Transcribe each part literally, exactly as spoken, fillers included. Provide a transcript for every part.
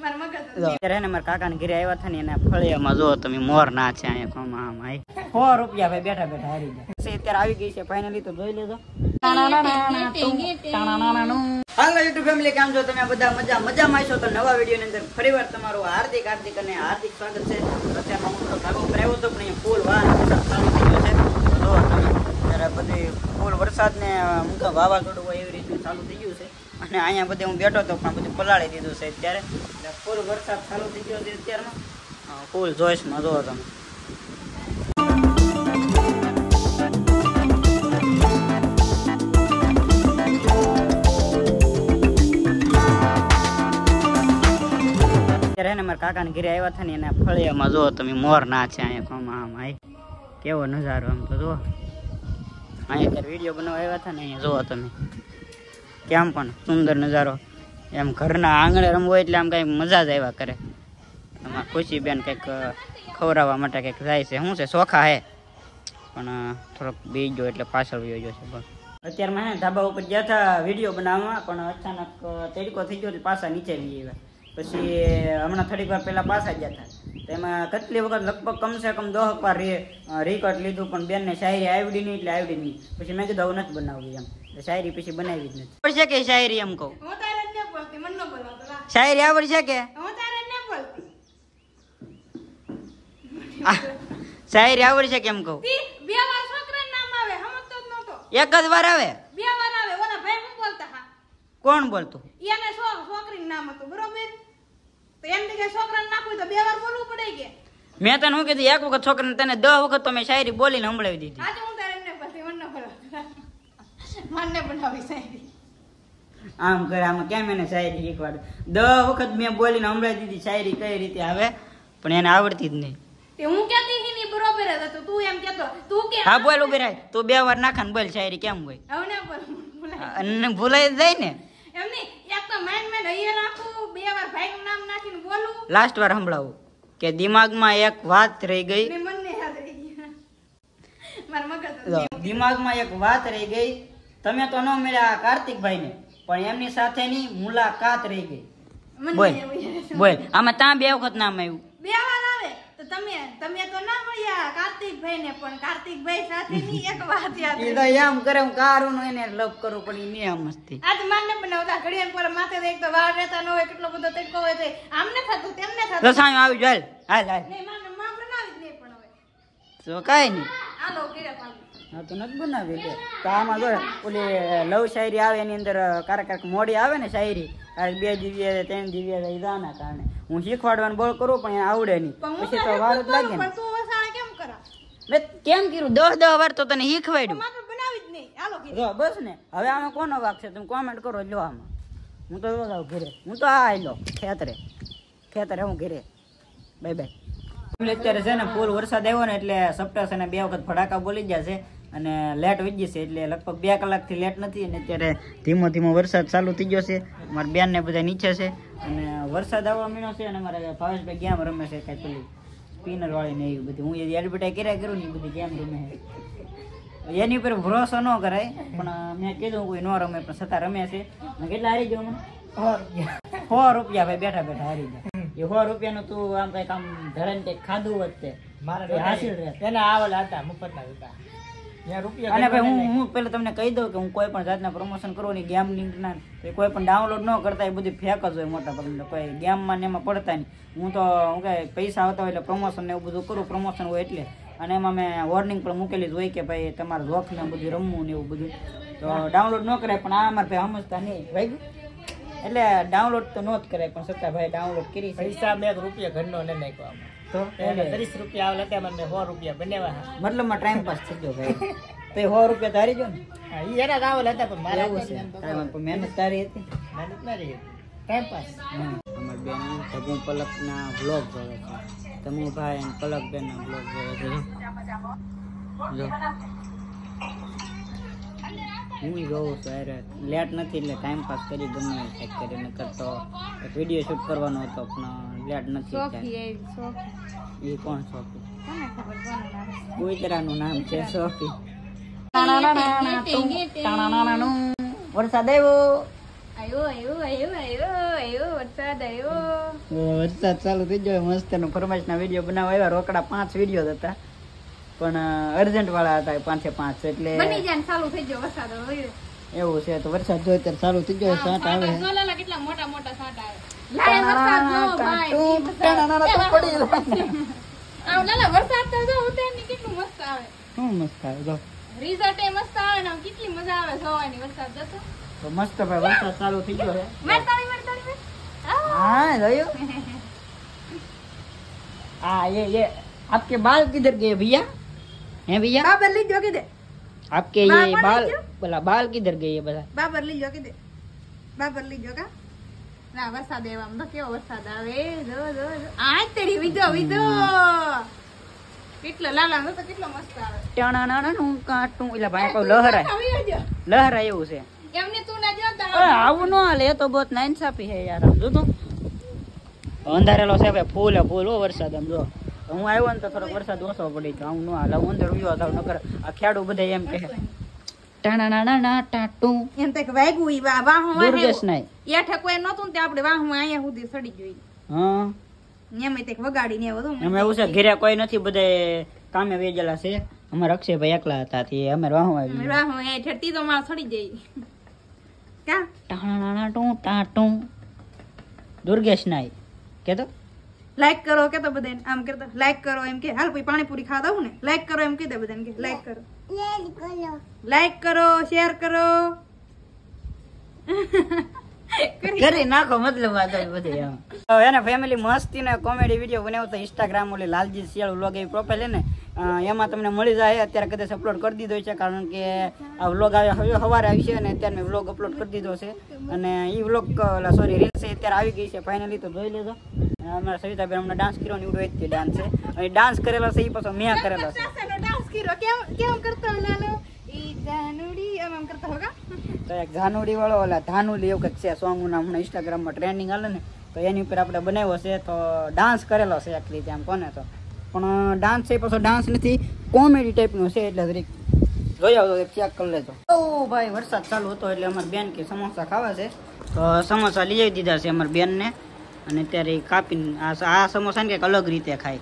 ત્યારે મારા કાકા ને ઘરે આવ્યા હતા ને એના ફળિયામાં જો તમે મોર ના છે અહીંયા સો રૂપિયા ભાઈ બેઠા બેઠા હારી જાય અત્યારે આવી ગઈ છે ફાઇનલી તો જોઈ લેજો હાલો યુટ્યુબ ફેમિલી કેમ છો તમે બધા મજા મજામાં છો તો નવા વિડીયો ની અંદર ફરીવાર તમારું હાર્દિક હાર્દિક અને હાર્દિક સ્વાગત છે અત્યારમાં હું તો ધાબા ઉપર આવ્યો હતો પણ અહીંયા ફૂલ વાહન ચાલુ થઈ ગયો છે જો ત્યારે બધી ફૂલ વરસાદ ને હું તો વાવાઝોડું હોય એવી રીતે ચાલુ થઈ ગયું છે અને અહીંયા બધે હું બેઠો હતો પણ બધું પલાળી દીધું છે અત્યારે એટલે ફૂલ વરસાદ ચાલુ થઈ ગયો છે અત્યારમાં ફૂલ જોઈશમાં જો તમે ત્યારે મારા કાકા ને ઘરે આવ્યા હતા ને એના ફળિયામાં જો તમે મોર ના છે અહીંયા આમ કેવો નજારો આમ તો જો અહીંયા અત્યારે વિડીયો બનાવવા આવ્યા હતા ને અહીંયા જુઓ તમે કેમ પણ સુંદર નજારો એમ ઘરના આંગણે રમવો એટલે આમ કંઈક મજા જ આવ્યા કરે એમાં ખુશીબેન કંઈક ખવડાવવા માટે કંઈક જાય છે શું છે ચોખા હે પણ થોડોક બી ગયો એટલે પાછળ વયો ગયો છે બસ અત્યારમાં હે ધાબા ઉપર ગયા હતા વિડીયો બનાવવા પણ અચાનક તડકો થઈ ગયો એટલે પાછા નીચે લઈ આવ્યા પછી હમણાં થોડીક વાર પહેલાં પાછા ગયા હતા તેમાં કેટલી વખત લગભગ કમસે કમ દસ વાર રીકટ લીધું પણ બેનને શાયરી આવડી નહીં એટલે આવડી નહીં પછી મેં કીધું આવું નથી બનાવવી એમ શાયરી પછી બનાવી જ નથી આવડશે કે શાયરી એમ કહું શાયરી આવડશે કે શાયરી આવડશે કેમ કહું એક જ વાર આવે કોણ બોલતું મેં તને શું કીધું એક વખત છોકરાને તને દસ વખત તો મેં શાયરી બોલીને સંભળાવી દીધી આમ કરે આમાં કેમ એને શાયરી શીખવાડે દસ વખત મેં બોલીને સંભળાવી દીધી શાયરી કઈ રીતે આવે પણ એને આવડતી જ નહીં હું કેતી હી ની બરોબર હતો તું એમ કેતો તું કે હા બોલ ઉભી રાખ તું બે વાર નાખા ને બોલ શાયરી કેમ હોય હવે ને બોલ અને ભૂલાઈ જાય ને એમ ની એક તો માઈન્ડ માં અહીંયા રાખું બે વાર ભાઈ નું નામ નાખીને બોલું લાસ્ટ વાર સંભળાવું કે દિમાગમાં એક વાત રહી ગઈ ને મને યાદ રહી ગઈ માર મગજ દિમાગમાં એક વાત રહી ગઈ તમે તો ન મળ્યા કાર્તિકભાઈ ને પણ એમની સાથેની મુલાકાત રહી ગઈ બોલ બોલ આમાં ત્યાં બે વખત નામ આવ્યું બે વાર આવે તો તમે તમે તો ના મળ્યા કાર્તિકભાઈ ને પણ કાર્તિકભાઈ સાથેની એક વાત યાદ એ તો એમ કરે હું કારું નો એને લવ કરું પણ એ નહીં મસ્તી આજ માનને બનાવતા ઘડિયાળ પર માથે એક તો વાર રહેતા ન હોય કેટલો બધો તડકો હોય તો આમને થતું તેમને થતું રસાયો આવી જાય હાલ હાલ નહીં માને માં બનાવી જ નહીં પણ હવે તો કાઈ નહીં આલો કેરા પાડું હા તો નથી બનાવી દે તો આમાં જો ઓલી લવ શાયરી આવે એની અંદર કારક કારક મોડી આવે ને શાયરી કારક બે જીવી ત્રણ જીવી ઈદાના કારણે હું શીખવાડવાનું બોલ કરું પણ આવડે નહીં પછી તો વાર જ લાગે ને તું વસાણે કેમ કરા મેં કેમ કીધું દસ દસ વાર તો તને શીખવાડ્યું મારે બનાવી જ નહીં આલો જો બસ ને હવે આમાં કોનો વાક છે તમે કોમેન્ટ કરો લો આમાં હું તો જાઉં ઘરે હું તો આ લો ખેતરે ખેતરે હું ઘરે બાય બાય અત્યારે છે ને ફૂલ વરસાદ આવ્યો ને એટલે સપ્તાહ છે ને બે વખત ફટાકા બોલી ગયા છે અને લેટ વહી જશે એટલે લગભગ બે કલાકથી લેટ નથી અને અત્યારે ધીમો ધીમો વરસાદ ચાલુ થઈ ગયો છે મારા બેન ને બધા નીચે છે અને વરસાદ આવવા મીનો છે અને મારા ભાવેશભાઈ ગેમ રમે છે કાંઈ પેલી સ્પિનર વાળી ને એવી બધી હું એ એડવર્ટાઈઝ કર્યા કરું ને એ બધી ગેમ રમે છે એની ઉપર ભરોસો ન કરાય પણ મેં કીધું કોઈ ન રમે પણ છતાં રમે છે કેટલા હારી ગયો મને સો રૂપિયા ભાઈ બેઠા બેઠા હારી ગયા એ સો રૂપિયાનું તું આમ કઈક આમ ધરે ને કઈક ખાધું હોત તે મારા હાસિલ રહે એના આવેલા હતા મુફતના હતા અને ભાઈ હું હું પેલા તમને કહી દઉં કે હું કોઈ પણ જાતના પ્રમોશન કરું ની ગેમ લિંક ના કોઈ પણ ડાઉનલોડ ન કરતા એ બધી ફેક જ હોય મોટા ભાગના કોઈ ગેમમાં ને એમાં પડતા નહીં હું તો હું કઈ પૈસા આવતા હોય એટલે પ્રમોશન ને એવું બધું કરું પ્રમોશન હોય એટલે અને એમાં મેં વોર્નિંગ પણ મૂકેલી જ હોય કે ભાઈ તમારે રોક ને બધું રમવું ને એવું બધું તો ડાઉનલોડ ન કરાય પણ આ અમારે ભાઈ સમજતા નહીં ભાઈ એટલે ડાઉનલોડ તો ન જ કરાય પણ છતાં ભાઈ ડાઉનલોડ કરી પૈસા બે રૂપિયા ઘરનો ને નાખ્યો તો ત્રીસ રૂપિયા આવે એટલે મને સો રૂપિયા બનાવ્યા મતલબમાં ટાઈમ પાસ થઈ ગયો ભાઈ તો સો રૂપિયા તારી જો ને એના રાવલ હતા પણ મારા એવું છે મહેનત તારી હતી મહેનત ના રહી ટાઈમ પાસ અમારી બેન તબુ પલકના બ્લોગ જોવે છે તમુ ભાઈ અને પલક બેન ના બ્લોગ જોવે છે જો હું જોઉં છું અરે લેટ નથી એટલે ટાઈમ પાસ કરી ગમે કંઈક કરીને કરતો એક વિડીયો શૂટ કરવાનો હતો પણ લેટ નથી એ કોણ સોફી કુતરાનું નામ છે સોફી વરસાદ આવ્યો આયો આયો આયો આયો આયો વરસાદ આયો વરસાદ ચાલુ થઈ ગયો મસ્ત નો ફરમાઈશના વિડીયો બનાવવા આવ્યા રોકડા પાંચ વિડીયો હતા પણ અર્જન્ટ વાળા હતા પાંચે પાંચ એટલે બની જાય ને ચાલુ થઈ ગયો વરસાદ હવે એવું છે તો વરસાદ જો અત્યારે ચાલુ થઈ ગયો સાટ આવે જો લાલા કેટલા મોટા મોટા સાટ આવે લાય વરસાદ જો ભાઈ આવ લાલા વરસાદ તો જો ઉતેરની કેટલું મસ્ત આવે શું મસ્ત આવે જો રિઝલ્ટ એ મસ્ત આવે ને કેટલી મજા આવે જોવાની વરસાદ જતો તો મસ્ત ભાઈ વરસાદ ચાલુ થઈ ગયો છે માર તાળી માર તાળી हाँ जोयो आ ये ये आपके बाल किधर गए भैया हैं भैया બાબર લઈ જો કે દે आपके ये बाल बोला बाल किधर गए ये बता બાબર લઈ જો કે દે બાબર લઈ જો કા ના વરસાદ એવામાં તો કેવો વરસાદ આવે જો જો આ તેડી વિધો વિધો કેટલો લાલા તો કેટલો મસ્ત આવે ટાણા નાના નું કાટું એટલે ભાઈ કહું લહરાય લહરાય એવું છે એમને તું ના જોતા અરે આવું ન હાલે એ તો બહુ નાઇન્સાફી છે યાર આમ જો તો અંધારેલો છે ભાઈ ફૂલ હે ફૂલ હો વરસાદ આમ જો હું આવ્યો ને તો થોડોક વરસાદ ઓછો પડી ગયો હું ન હાલ હું અંદર ઉયો થાવ નકર આ ખેડૂ બધા એમ કહે ટાણા નાના ના ટાટું એમ તો વાગ્યું ઈ વા વાહો વાહે દુર્ગેશ નાય એઠે કોઈ નતું ને તે આપણે વાહો અહીંયા સુધી સડી ગઈ હા એમ તે વગાડીને આવો તો અમે એવું છે ઘરે કોઈ નથી બધે કામે વેજેલા છે અમારા અક્ષયભાઈ એકલા હતા તે અમે વાહો આવી વાહો એ ઠટી તો માર સડી જઈ કા ટાણા ટું ટાટું દુર્ગેશ નાય કે તો લાઈક કરો કે તો બધાને આમ કરતા લાઈક કરો એમ કે હાલ પછી પાણીપુરી ખાવા દઉં ને લાઈક કરો એમ કે દે બધાને કે લાઈક કરો લાઈક કરો શેર કરો કરી નાખો મતલબ આ તો બધે એમ તો એને ફેમિલી મસ્તી ને કોમેડી વિડીયો બનાવતો ઇન્સ્ટાગ્રામ ઓલી લાલજી શિયાળ વ્લોગ એ પ્રોફાઇલ ને એમાં તમને મળી જાય અત્યારે કદાચ અપલોડ કરી દીધો છે કારણ કે આ વ્લોગ આવે હવે સવારે આવી છે અને અત્યારે મેં વ્લોગ અપલોડ કરી દીધો છે અને એ વ્લોગ સોરી રીલ્સ અત્યારે આવી ગઈ છે ફાઇનલી તો જોઈ લેજો અમારા સવિતાબેન અમને ડાન્સ કર્યો ને એવડો જ ડાન્સ છે અને ડાન્સ કરેલો છે એ પાછો મેં કરેલો છે ડાન્સ કર્યો કેમ કેમ કરતો નાનો ઈ જાનુડી આમ આમ કરતા હોગા તો એક ધાનુડી વાળો ઓલા ધાનુલી એવું કંઈક છે સોંગ નામ હમણાં ઇન્સ્ટાગ્રામમાં ટ્રેન્ડિંગ હાલે ને તો એની ઉપર આપણે બનાવ્યો છે તો ડાન્સ કરેલો છે એક રીતે આમ કોને તો પણ ડાન્સ છે પાછો ડાન્સ નથી કોમેડી ટાઈપનો છે એટલે જરીક જોઈ આવતો ચેક કરી લેજો ઓ ભાઈ વરસાદ ચાલુ હતો એટલે અમારી બેન કે સમોસા ખાવા છે તો સમોસા લઈ આવી દીધા છે અમારી બેનને અને અત્યારે કાપીને આ આ સમોસા ને કંઈક અલગ રીતે ખાય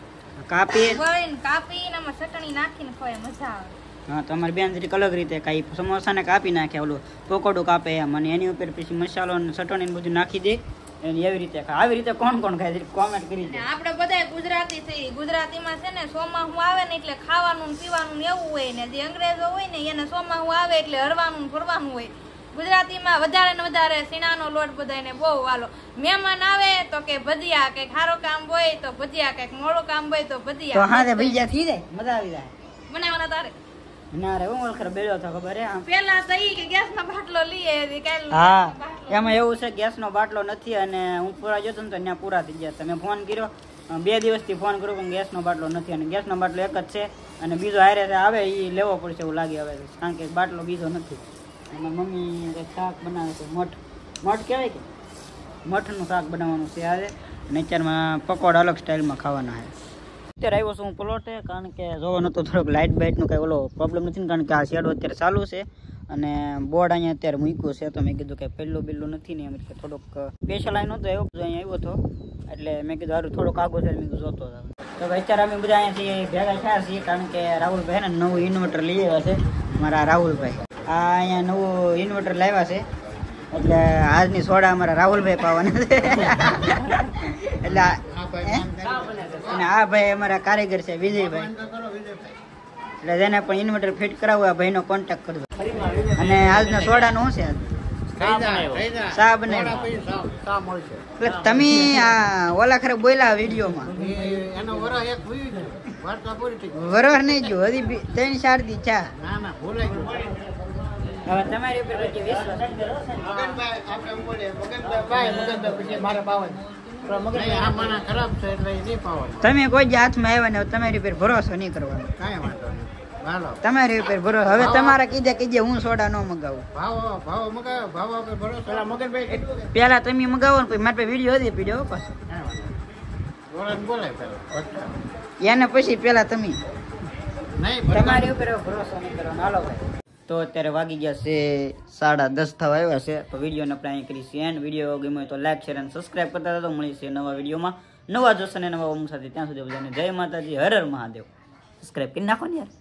કાપી વળીને કાપીને આમાં ચટણી નાખીને ખવાય મજા આવે હા તો અમારી બેન જરીક અલગ રીતે કાંઈ સમોસાને કાપી નાખે ઓલું પકોડું કાપે એમ અને એની ઉપર પછી મસાલો અને ચટણી ને બધું નાખી દે એની એવી રીતે ખાય આવી રીતે કોણ કોણ ખાય કોમેન્ટ કરી દે આપણે બધા ગુજરાતી છે ગુજરાતીમાં છે ને સોમાહુ આવે ને એટલે ખાવાનું ને પીવાનું ને એવું હોય ને જે અંગ્રેજો હોય ને એને સોમાહુ આવે એટલે હરવાનું ને ફરવાનું હોય ગુજરાતીમાં વધારે ને વધારે સીણાનો લોટ બધાને બહુ વાલો મહેમાન આવે તો કે ભજીયા કે ખારો કામ હોય તો ભજીયા કે મોડું કામ હોય તો તો ભજીયા હા તે ભજીયા થઈ જાય મજા આવી જાય બનાવવાના તારે ના રે હું ઓળખર બેડ્યો હતો ખબર હે આમ પેલા તો ઈ કે ગેસ નો બાટલો લઈએ કાલ હા એમાં એવું છે ગેસ નો બાટલો નથી અને હું પૂરા જતો ને તો ત્યાં પૂરા થઈ ગયા તમે ફોન કર્યો બે દિવસથી ફોન કર્યો પણ ગેસ નો બાટલો નથી અને ગેસ નો બાટલો એક જ છે અને બીજો હારે આવે એ લેવો પડશે એવું લાગે હવે કારણ કે બાટલો બીજો નથી અને મમ્મી કંઈક શાક બનાવે છે મઠ મઠ કહેવાય કે મઠનું શાક બનાવવાનું છે આજે અને અત્યારમાં પકોડા અલગ સ્ટાઇલમાં ખાવાના છે અત્યારે આવ્યો છું હું પ્લોટે કારણ કે જોવો નતો થોડોક લાઇટ બાઇટનો કંઈ ઓલો પ્રોબ્લેમ નથી ને કારણ કે આ શેડો અત્યારે ચાલુ છે અને બોર્ડ અહીંયા અત્યારે મૂક્યું છે તો મેં કીધું કે પહેલું બિલ્લું નથી ને એમ કે થોડોક સ્પેશિયલ અહીં નહોતો આવ્યો અહીંયા આવ્યો હતો એટલે મેં કીધું સારું થોડોક આગળ છે મેં કીધું જોતો હતો તો અત્યારે અમે બધા અહીંયાથી ભેગા થયા છીએ કારણ કે રાહુલભાઈ ને નવું ઇન્વર્ટર લઈ આવ્યા છે મારા રાહુલભાઈ આ અહીંયા નવું ઇન્વર્ટર લાવ્યા છે એટલે આજની સોડા અમારા રાહુલભાઈ પાવાના છે એટલે અને આ ભાઈ અમારા કારીગર છે વિજયભાઈ એટલે જેને પણ ઇન્વર્ટર ફિટ કરાવવું આ ભાઈનો કોન્ટેક્ટ કરજો અને આજના સોડાનું શું છે ચા બનાવ્યો તમે આ ઓલા ખરે બોલ્યા વિડીયોમાં વરસ નહીં જો હજી ત્રણ ચાર દી ચા હવે તમારી ઉપર પછી વિશ્વાસ તમે કોઈ જ હાથમાં આવ્યા ને તમારી ઉપર ભરોસો નહીં કરવાનો તમારી ઉપર ભરોસો હવે તમારા કીધે કીધે હું સોડા ન મગાવું પેલા તમે મગાવો ને મારે પાસે વિડીયો હતી પીડ્યો પાછો એને પછી પેલા તમે તમારી ઉપર ભરોસો નહીં કરવાનો હાલો ભાઈ તો અત્યારે વાગી ગયા છે સાડા દસ થવા આવ્યા છે. તો વિડીયોને આપણે અહીં કરી છે એન્ડ. વિડીયો ગમ્યો હોય તો લાઈક શેર અને સબસ્ક્રાઈબ કરતા હતા. તો મળી છે નવા વિડીયોમાં નવા જોશ અને નવા ઓમ સાથે. ત્યાં સુધી બધાને જય માતાજી, હર હર મહાદેવ. સબસ્ક્રાઈબ કરી નાખો ને યાર.